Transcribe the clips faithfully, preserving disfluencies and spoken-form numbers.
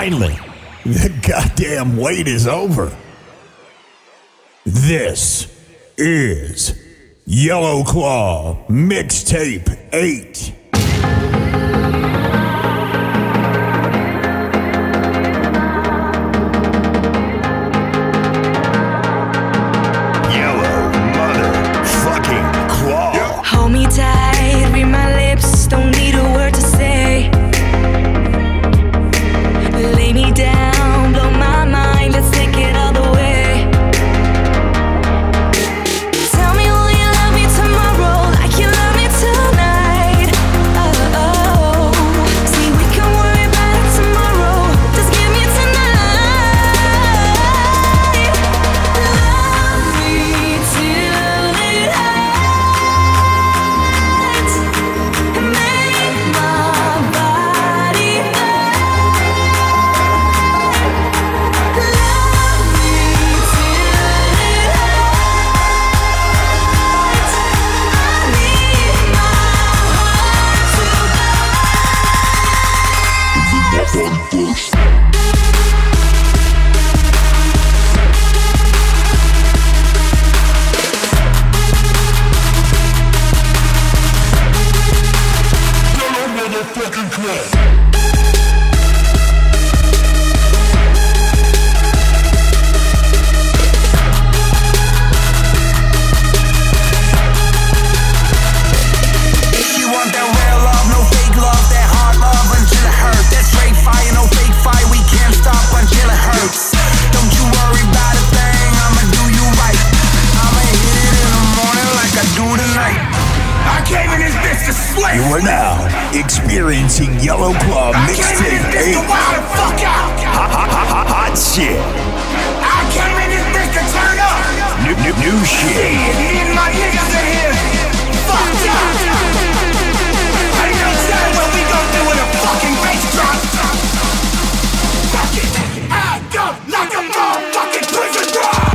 Finally, the goddamn wait is over. This is Yellow Claw Mixtape eight. Yellow motherfucking claw. Hold me tight, read my lips, don't need a word to say. Lay me down, blow my mind, let's take it all the way. Tell me will you love me tomorrow like you love me tonight. Oh, oh. See, we can worry about it tomorrow, just give me tonight. Love me till it hurts, make my body You are now experiencing Yellow Claw Mixtape eight. Wild the fuck out. Hot, hot, hot, hot, hot shit. I came in this bitch to turn up. New, new, new shit. Me and my niggas in here. Fucked up. I know tell what we gon' do with a fucking bass drop. Fuck it. Act up like a motherfucking prison drop.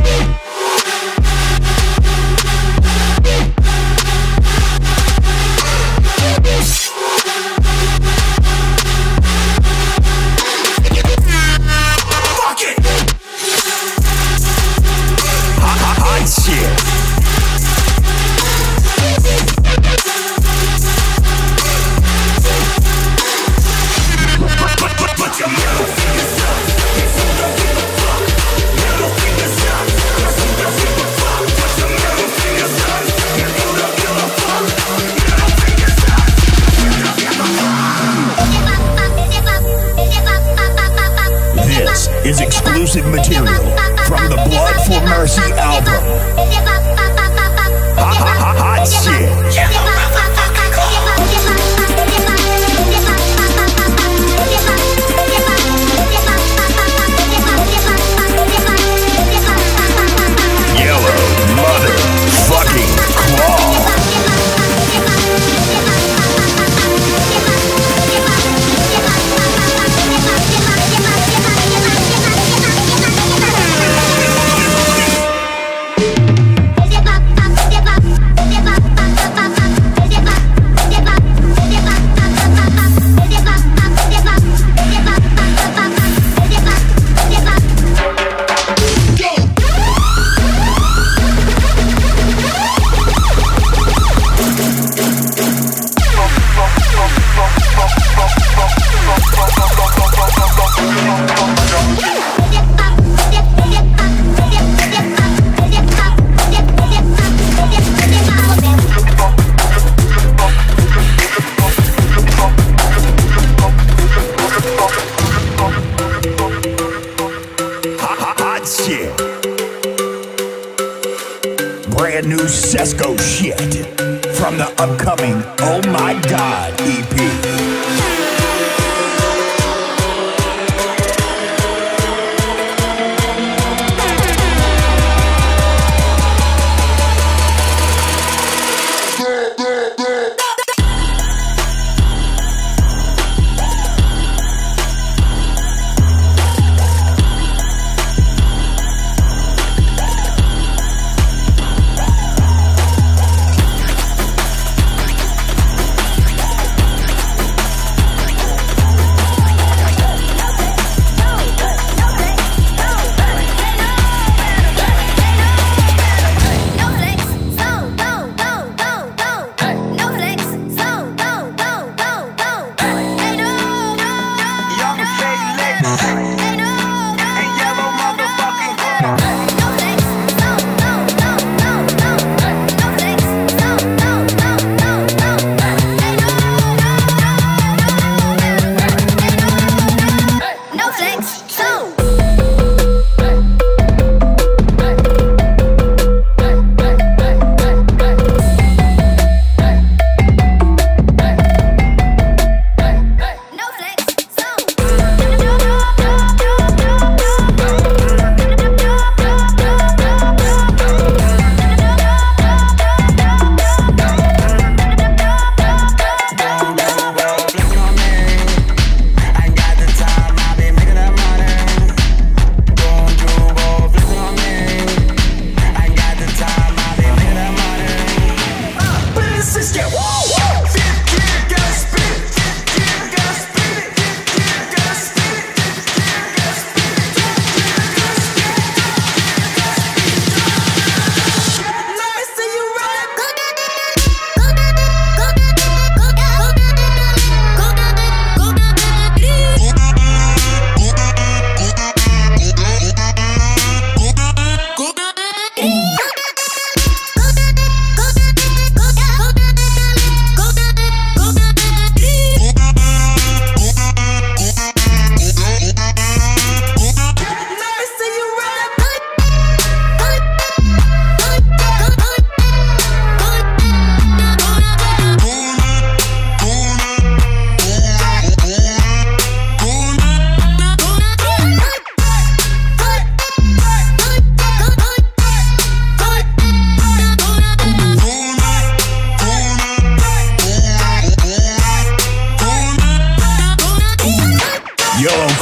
Is exclusive material from the Blood for Mercy album. Hot, hot, hot, hot shit. Yellow motherfucking claw. Brand new Sesco shit from the upcoming Oh My God E P.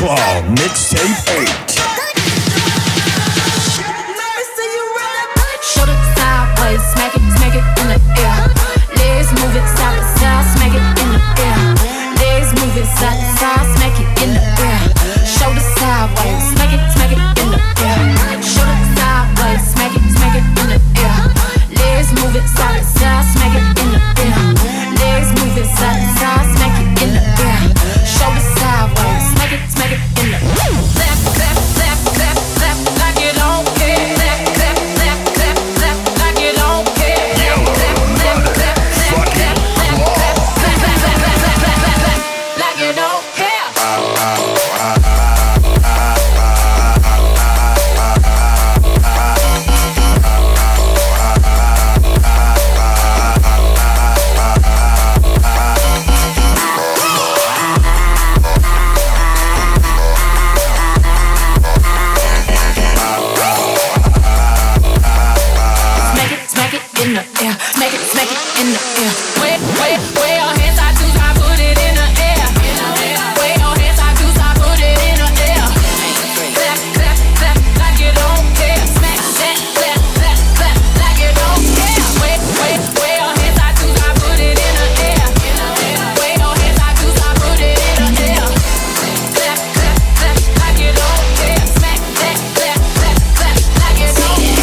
Claw Mixtape eight. Shoulder sideways, smack it, smack it in the air. Legs move it side to side, smack it in the air. Legs move it side to side, smack it in the air. Shoulder sideways, smack it, smack it in the air. Shoulder sideways, smack it, smack it in the air. Legs move it side to side, smack it in the air. Legs move it side to side, smack it in the air. Shoulder sideways, smack it, smack it in the air. Clap, clap, clap, clap, clap, like you don't care. Clap, clap, clap, clap, clap, like you don't care. Clap, clap, clap, clap, clap, clap, clap, clap, clap, clap, clap, clap, clap, clap, clap, like you don't care. In the air, smack it, smack it in the air. Way, way, way your hands, I do, I put it in the air. Way your hands, I do, I put it in the air. Clap, clap, clap, like you don't care. Smack that, clap, clap, clap, like you don't care. Way, way, way your hands, I do, I put it in the air. Way your hands, I do, I put it in the air. Clap, clap, clap, like you don't care. Smack that, clap, clap, clap, like you don't care.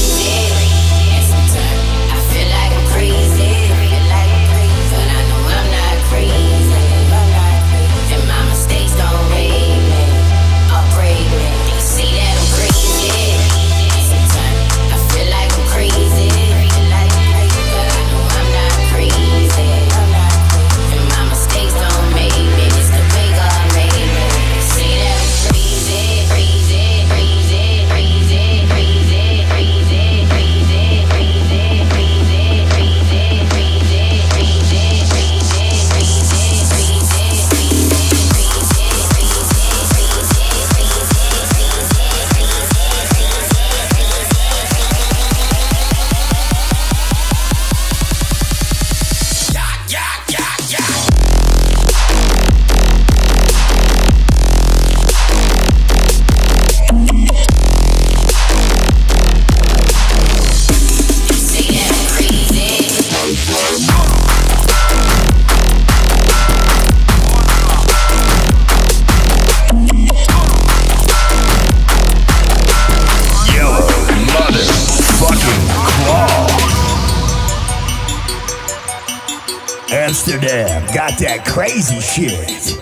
Amsterdam got that crazy shit.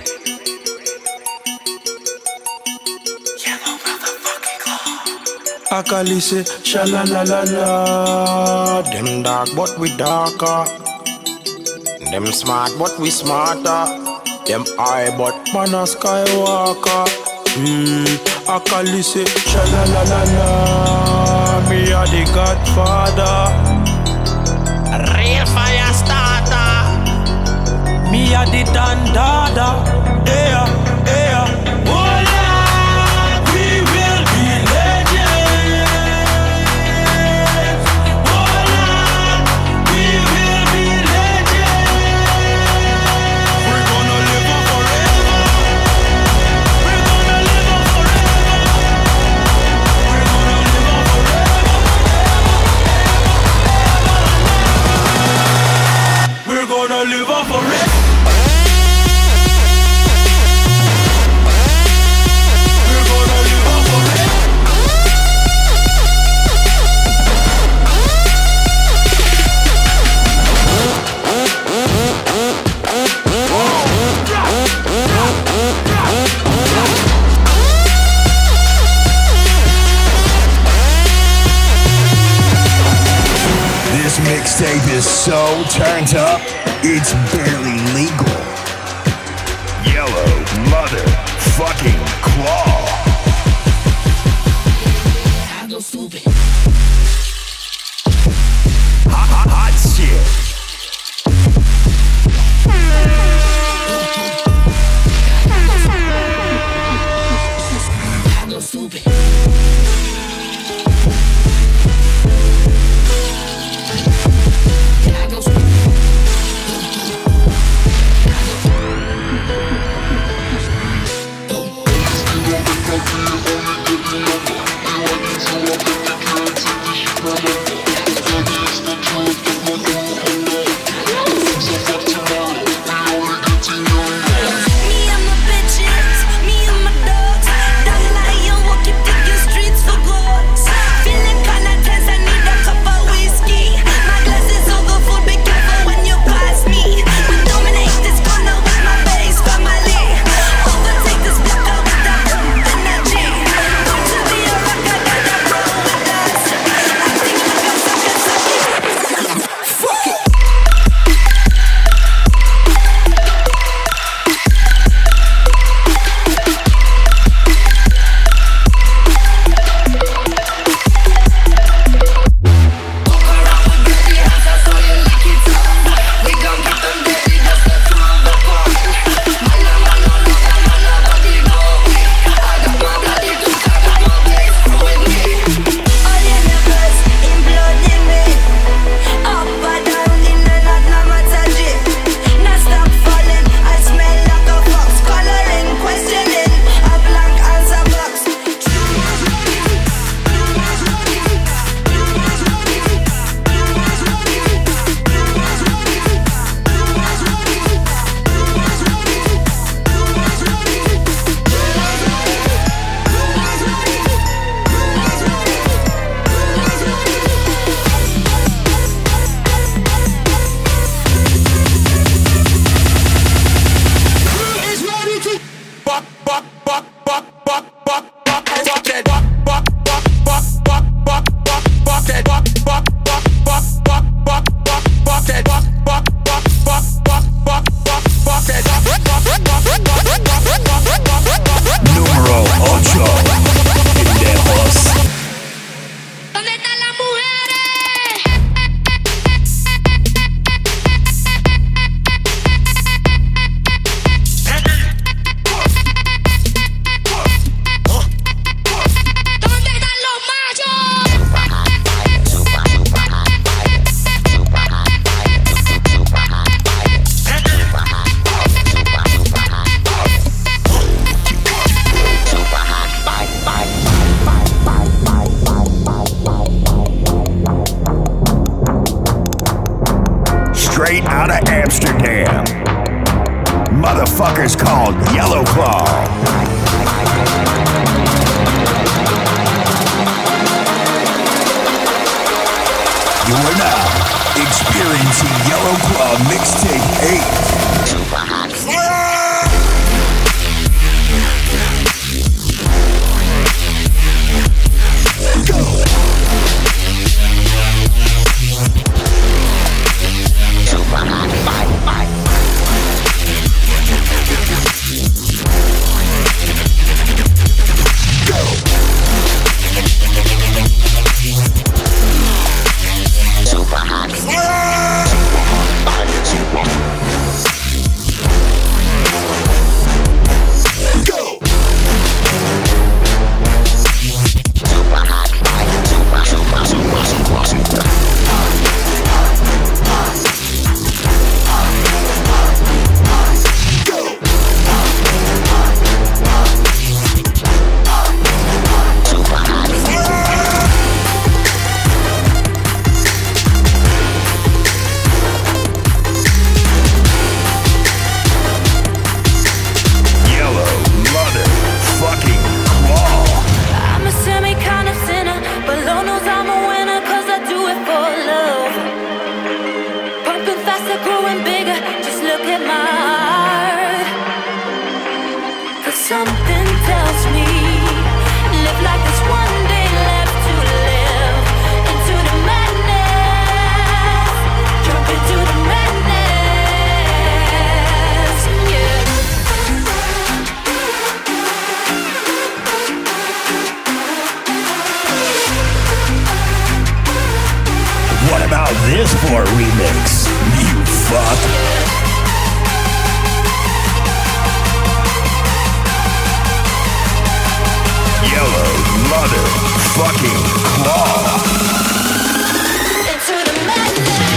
Akalise, shala la la la. Them dark but we darker. Them smart but we smarter. Them high but man a skywalker. Hmm, Akalise, shala la la la. Me a the Godfather, real fire starter. Me a the Dandada. Yeah, yeah. Live on forever. We're gonna live on forever. This mixtape is so turned up, it's barely legal. Yellow motherfucking claw. I go stupid. Hot, hot, hot shit. I go stupid. motherfucker's called Yellow Claw. You are now experiencing Yellow Claw Mixtape eight. Super hot. Go. Super hot. Bye, bye. Super hot. Go. Super hot. Super, super, super, super, super. Go. Super hot. I'm a semi kind of sinner, but Lord knows I'm a winner, cause I do it for love. Pumping faster, growing bigger, just look at my heart. Cause something tells me, live like there's one day left to live. Into the madness, jump into the madness, yeah. What about this for a remix, you fuck? Yellow motherfucking claw. Into the madness.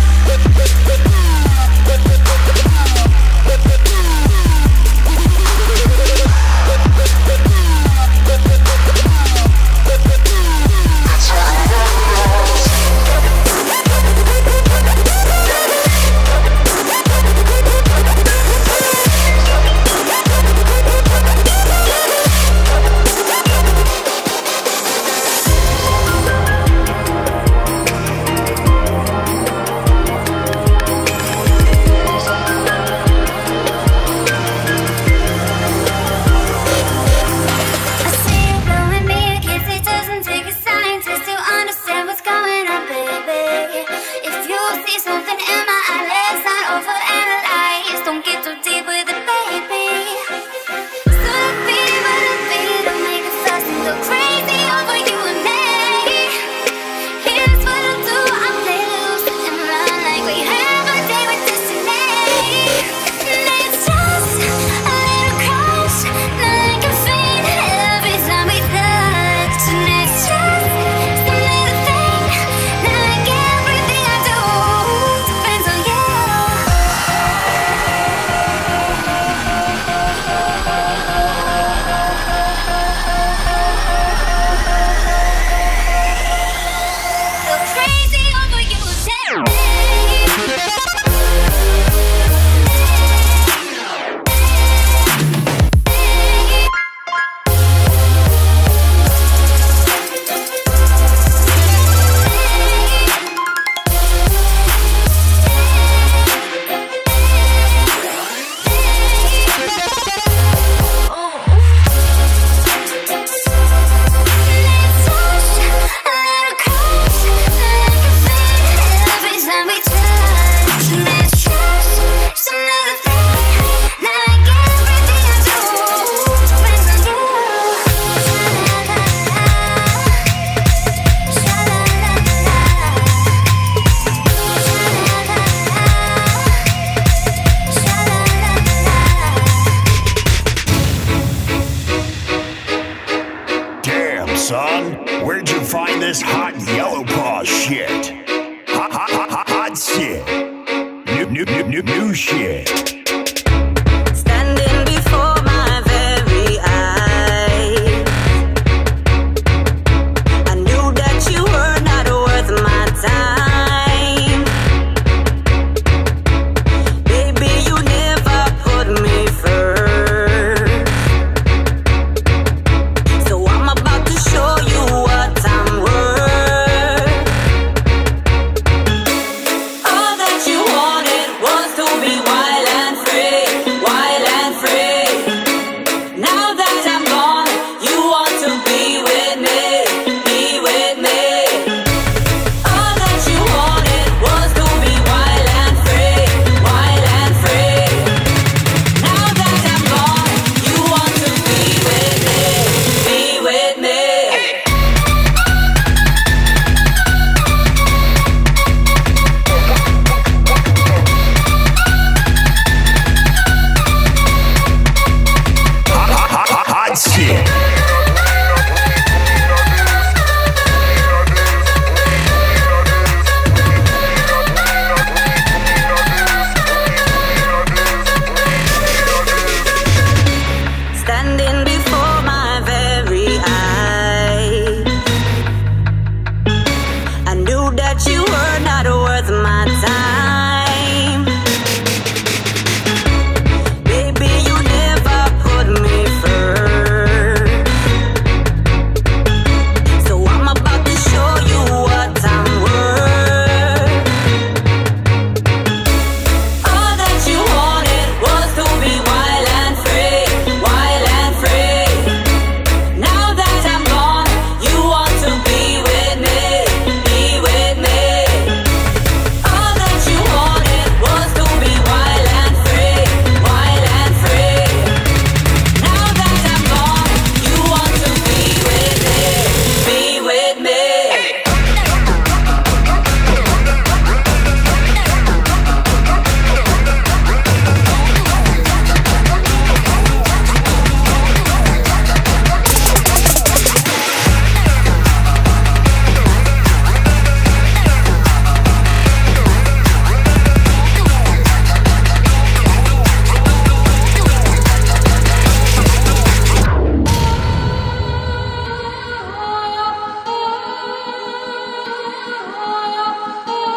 Son, where'd you find this hot Yellow Claw shit? Hot, hot, hot, hot, hot shit. New, new, new, new, new shit. Standing before my very eyes, I knew that you were not worth my time. Baby, you never put me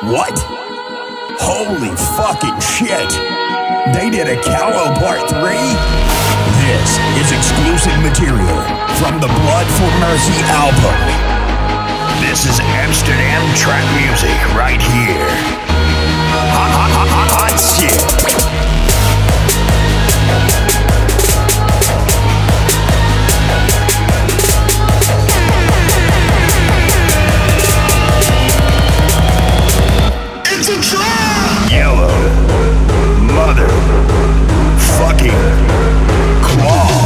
What? Holy fucking shit! They did a Callow Part three? This is exclusive material from the Blood for Mercy album. This is Amsterdam trap music right here. Hot, hot, hot, hot, hot shit. Yellow mother fucking claw.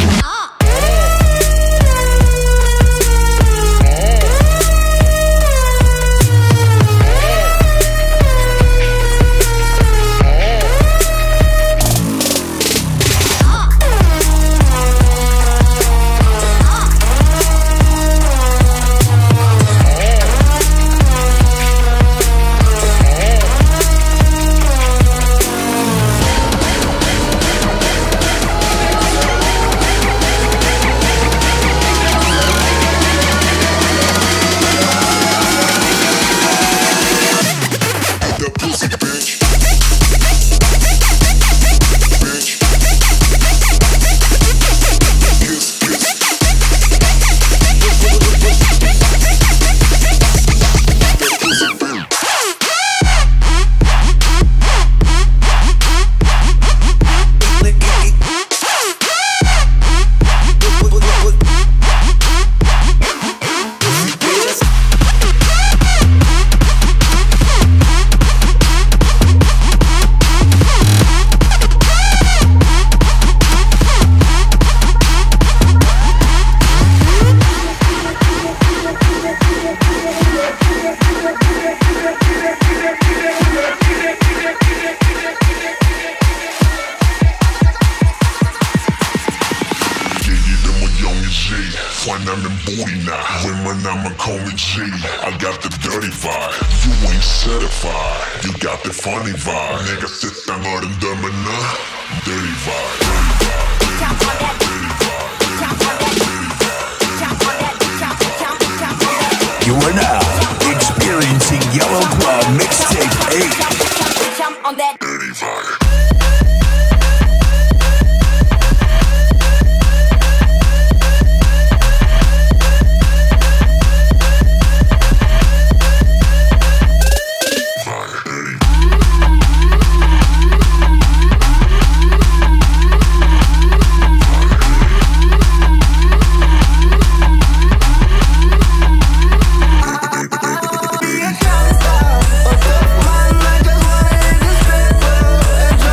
You are now experiencing Yellow Claw Mixtape eight. On that dirty vibe. But the man, I just wanted to straight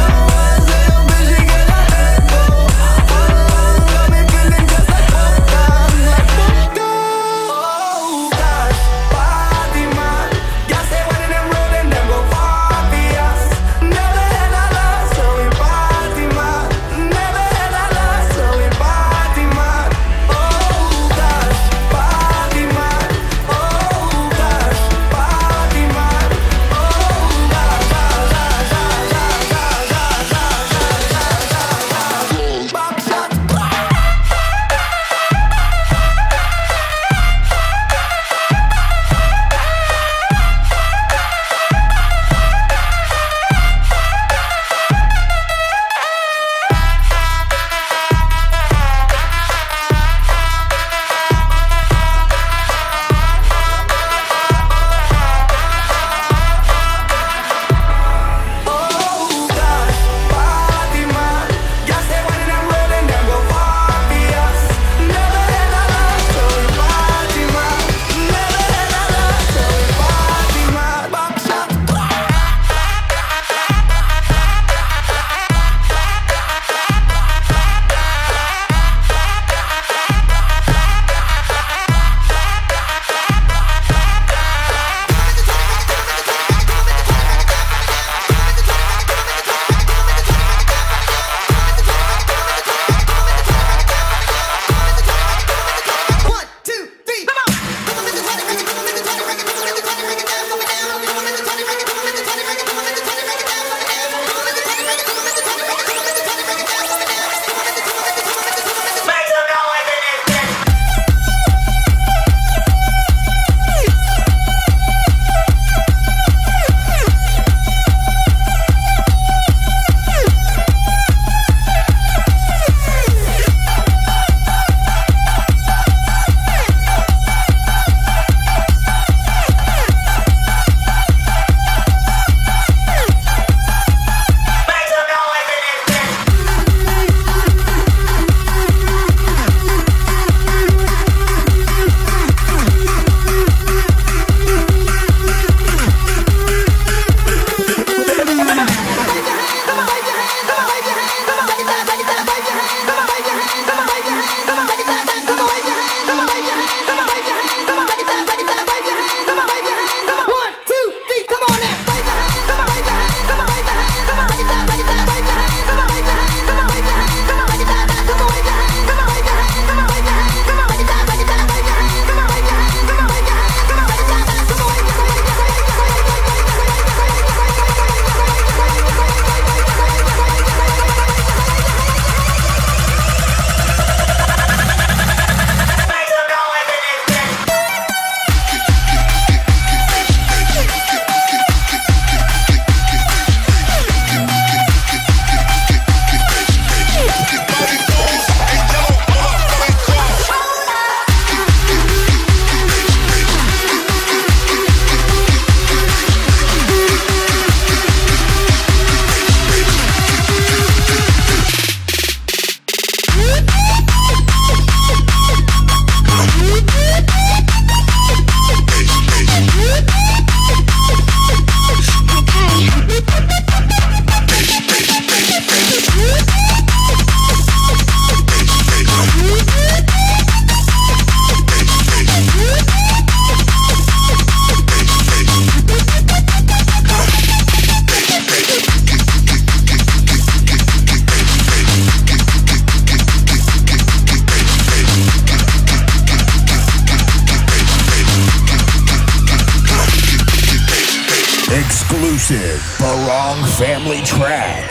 exclusive Barong family track.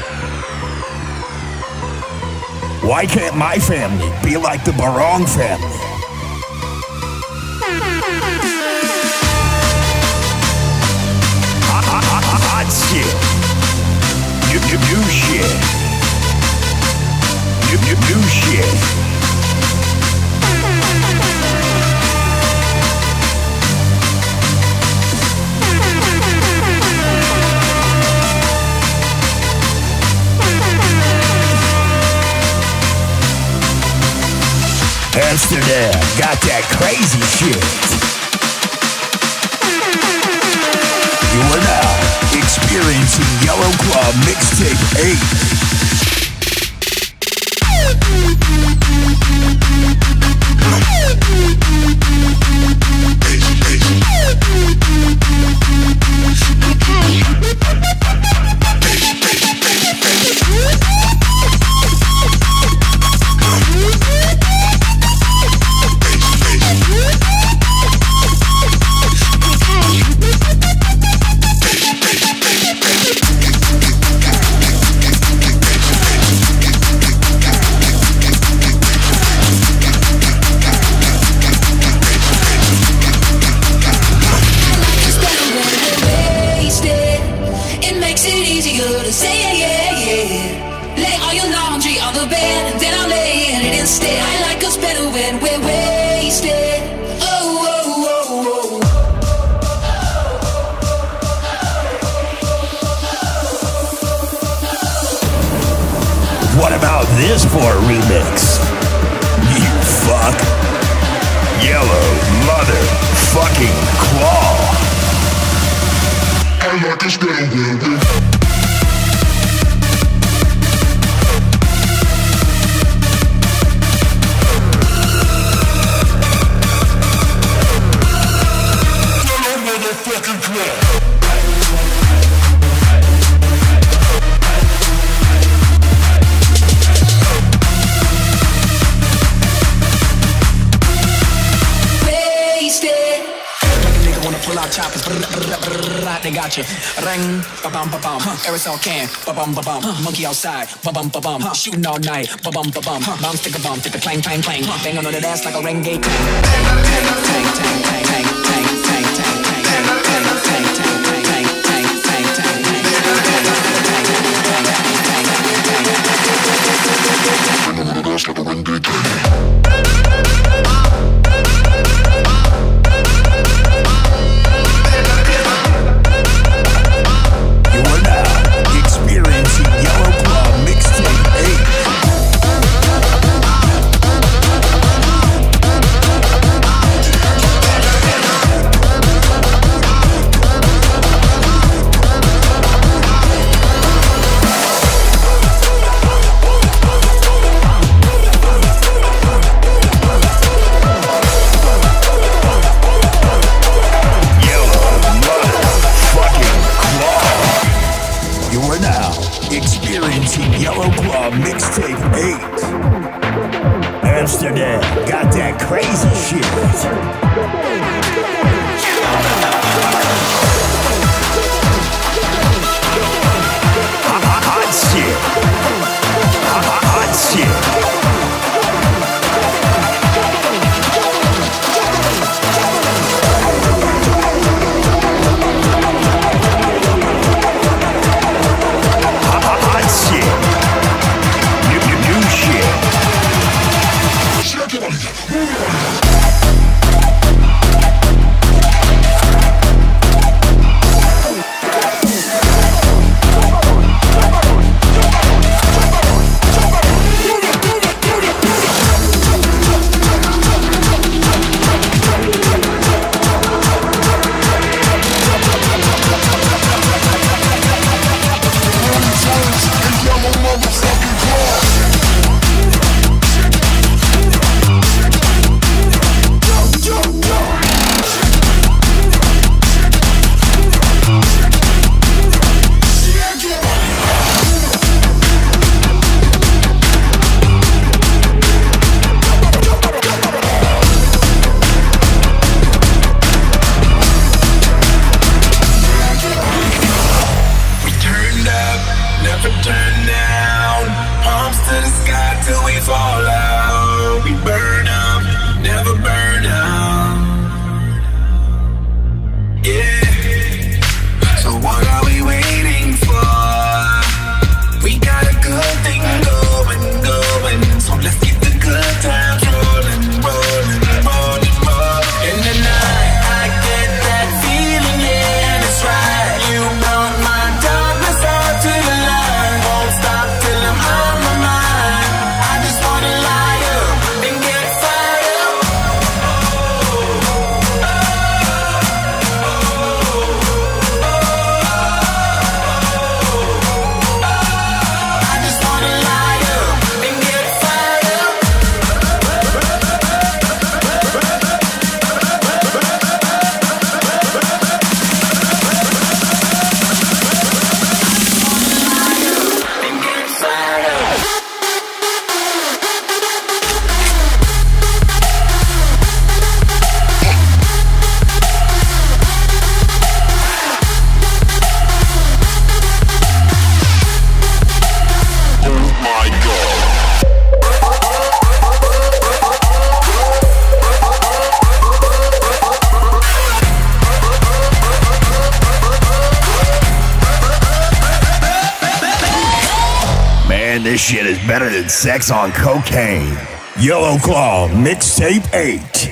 Why can't my family be like the Barong family? Hot, hot, hot, hot, hot shit. New, new, new shit. New, new, new shit. Amsterdam got that crazy shit. You are now experiencing Yellow Club Mixtape eight. What about this for a remix? You fuck. Yellow mother fucking claw. I like this better, baby. Choppers, they got you. Ring, ba bum ba bum. Aerosol can, ba bum ba bum. Monkey outside, ba bum ba bum. Shooting all night, ba bum ba bum. Bomb stick a bomb, stick a clang clang clang. Bang on that ass like a renegade tank. Tank tank tank tank tank tank tank tank tank tank tank tank tank tank tank tank tank tank. shit is better than sex on cocaine. Yellow Claw Mixtape eight.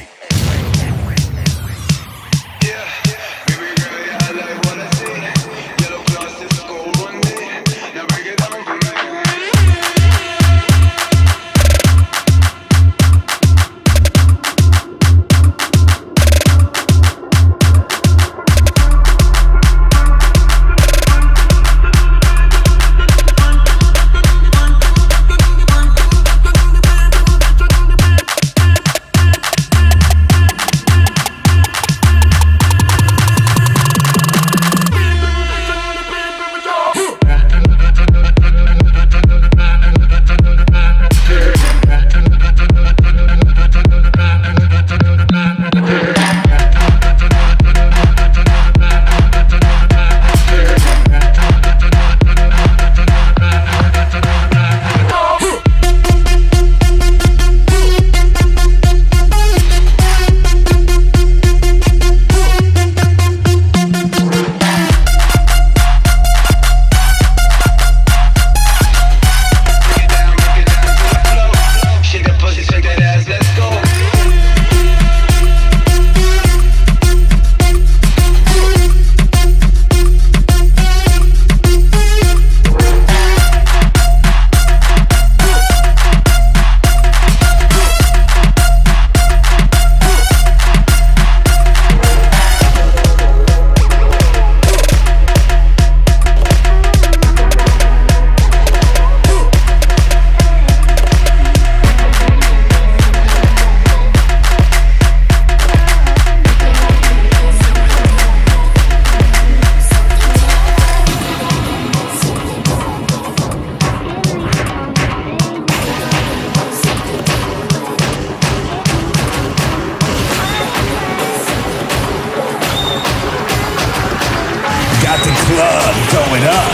Going up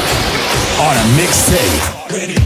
on a mixtape. Ready.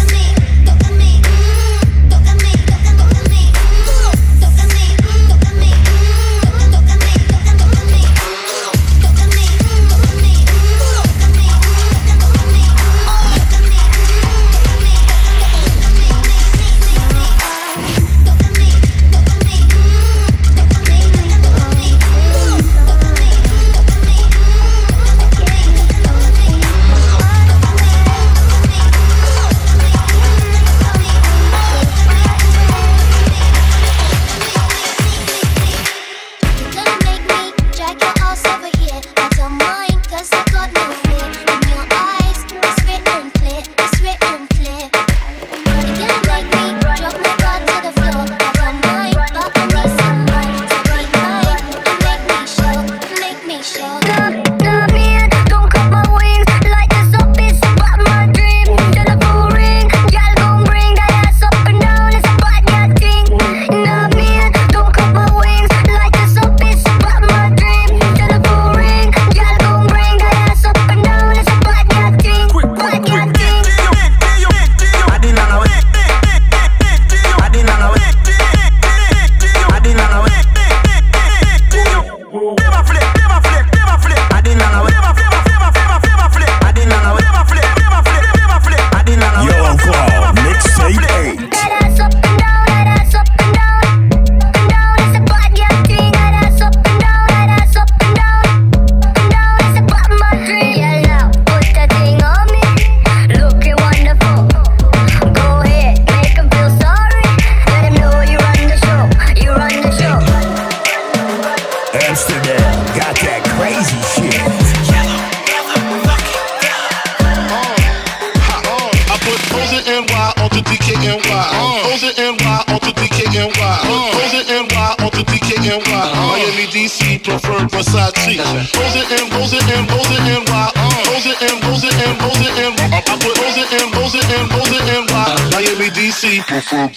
D C preferred Versace. Rose it and rose it and rose it and why? Rose it and rose it and rose it and I put rose it and rose it and rose it and why? Miami D C preferred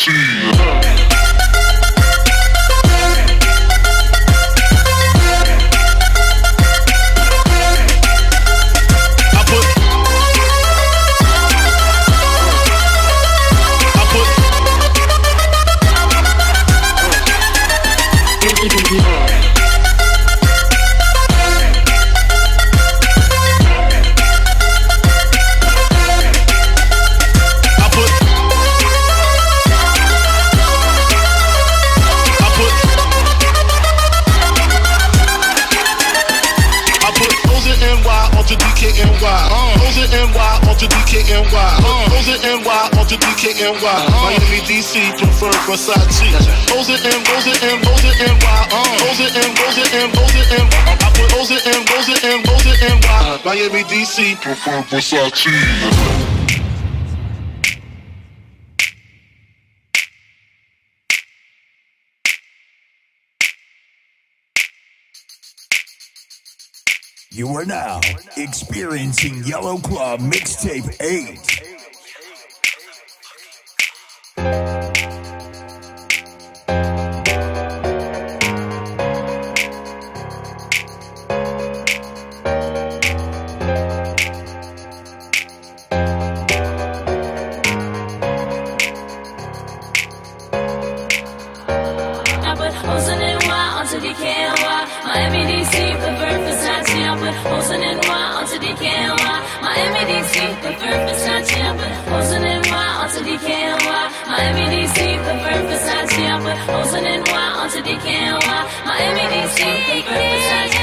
Versace. N Y, on to D K N Y. Miami, D C, prefer Versace. Rose it in, rose it in, rose it in Y. Rose it in, rose it in, rose it in. I put rose it in, rose it in, rose it in Y. Miami, D C, prefer Versace. You are now experiencing Yellow Club Mixtape eight. Miami, D C, prefer Versace. I put Ocean N Y onto D K N Y. Miami, D C, prefer Versace. I put Ocean N Y onto D K N Y. Miami, D C, prefer Versace. I put Ocean N Y onto D K N Y. Miami, D C, prefer Versace.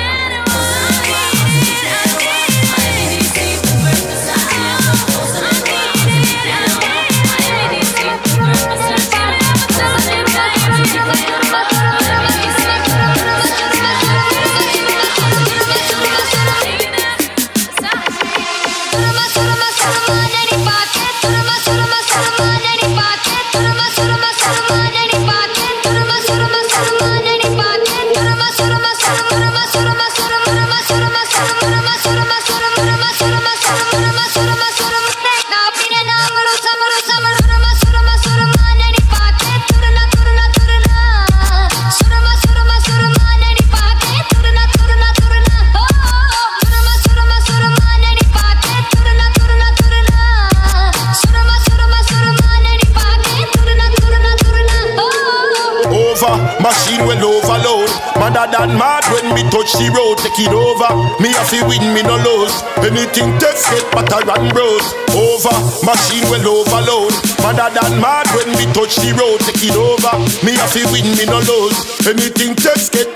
Machine well overload. Madder than mad when me touch the road. Take it over. Me have to win, me no lose. Anything test get batter and bros. Over. Machine well overload. Madder than mad when me touch the road. Take it over. Me have to win, me no lose. Anything test get.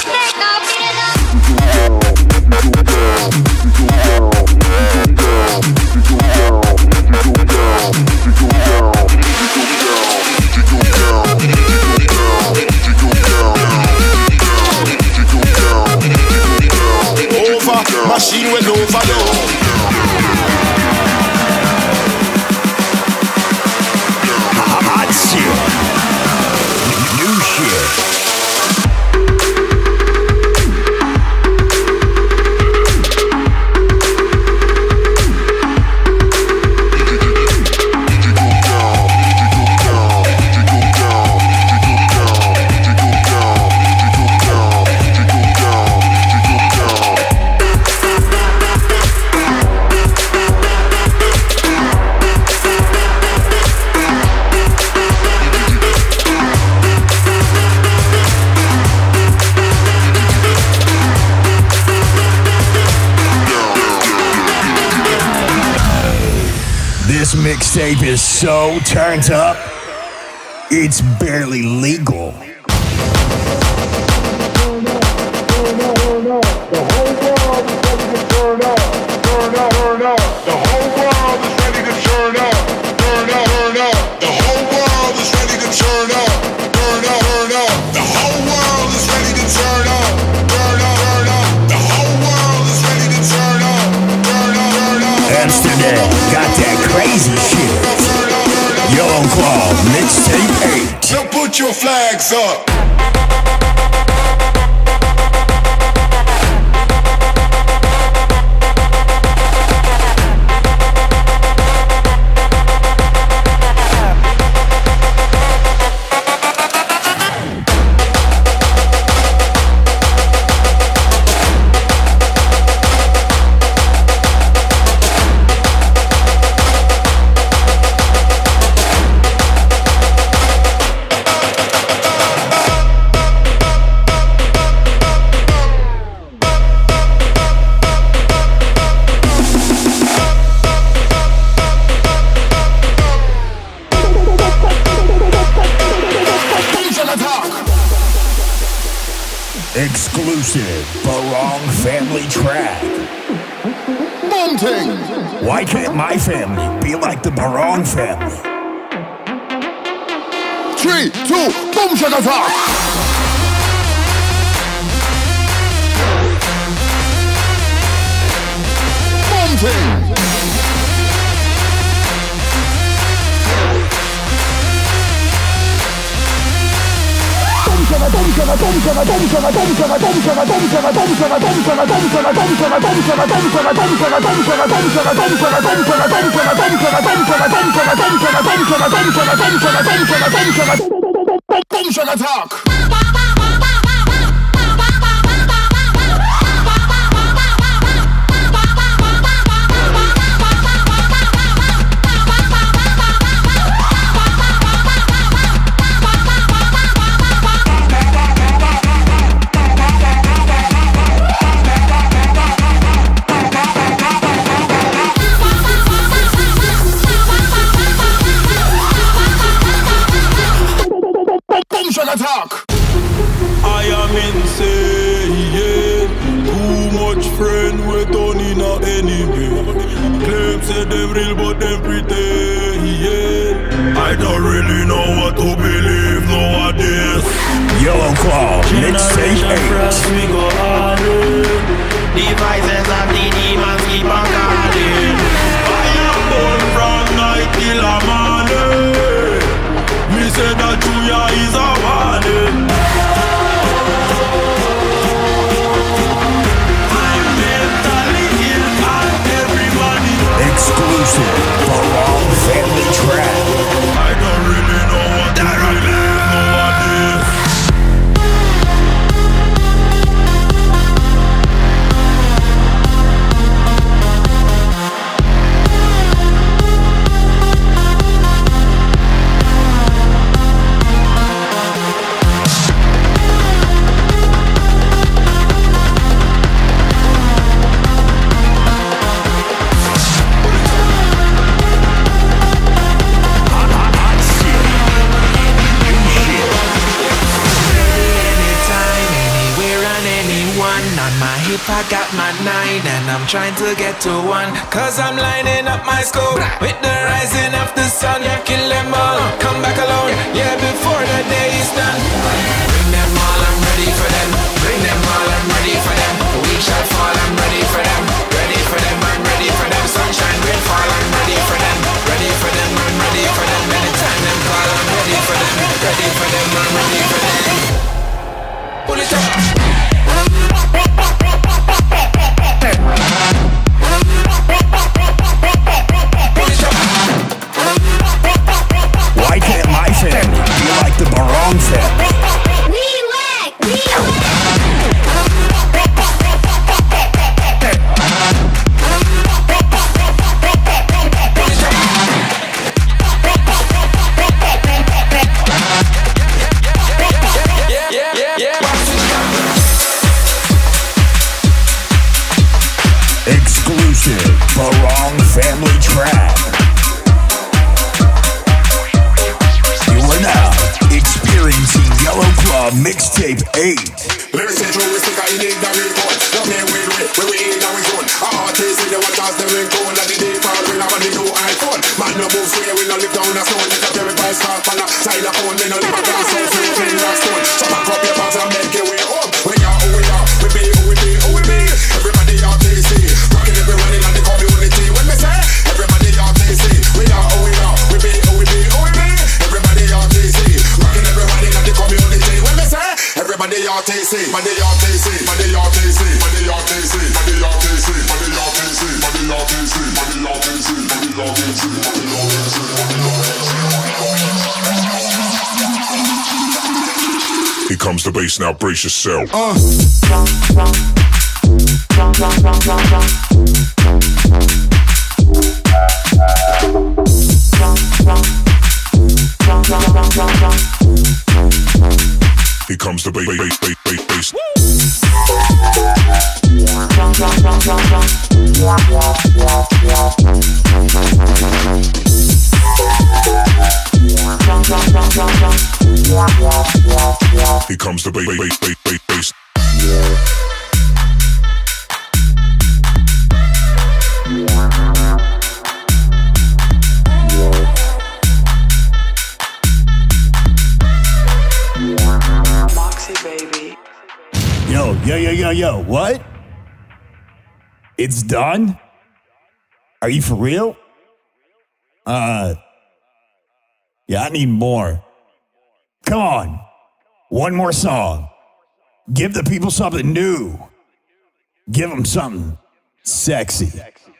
Machine will overload. Hot shit. New shit. This mixtape is so turned up, it's barely legal. Amsterdam got that crazy shit. Yellow Club Mixtape eight. Now put your flags up. Exclusive Barong family track. Boom ting. Why can't my family be like the Barong family? Three, two, boom, shaka talk. Boom thing. Boom shaka talk. Talk. I am insane. Too much friend we turn in a enemy. Claim say them real but them pretend. I don't really know what to believe nowadays. Yellow Claw, mixtape eight. We go harder. Devices of the demons keep on calling. I am born from night till a morning. Me say that Julia is a warning. I'm mentally ill and everybody. Exclusive Barong family track. I don't really know what to believe nowadays. I got my nine and I'm trying to get to one. Cause I'm lining up my scope with the rising of the sun. Kill them all, come back alone, yeah, before the day is done. Bring them all, I'm ready for them. Bring them all, I'm ready for them. We shall fall, I'm ready for them. Ready for them, I'm ready for them. Sunshine will fall, I'm ready for them. Ready for them, I'm ready for them. Anytime them call, I'm ready for them. Ready for them, I'm ready for them. Pull it up. Why can't my family be like the Barong family? Relax, relax. Yeah, yeah, yeah. Exclusive Barong family track. You are now experiencing Yellow Claw mixtape eight. Let me say true, we stick a in the record. Don't play with me, when we in our zone. Our artists in the watch us, them in cold. Like the day fall, we have a new iPhone. Man, no move free, we no live down a stone. Take a very price car, pan a side of phone. We no live a glass, so free, clean rock stone. So back up your bags and make your way home. We are who we are, we be who we be, who we be. Everybody out T C, rocking everyone in the community. When we say, everybody out T C, we are who we are, we be who we be, who we be. Everybody out T C, rocking everyone in the community. When we say, everybody out T C, everybody out T C, everybody out T C, everybody out T C, everybody out T C, everybody out T C, everybody out T C, everybody out T C, everybody out T C, everybody out T C, Here comes the bass, now brace yourself. Uh. Here comes the bass, bass, bass, bass, bass. Here comes the bass, bass, bass, bass, bass. Yeah. Yo, yo, yo, yo, yo, what? It's done? Are you for real? Uh, yeah, I need more. Come on. One more song. Give the people something new. Give them something sexy.